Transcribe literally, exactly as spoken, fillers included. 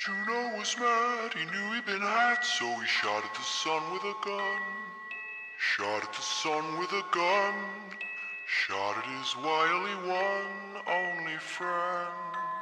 Juno was mad, he knew he'd been had, so he shot at the sun with a gun. Shot at the sun with a gun. Shot at his wily one, only friend.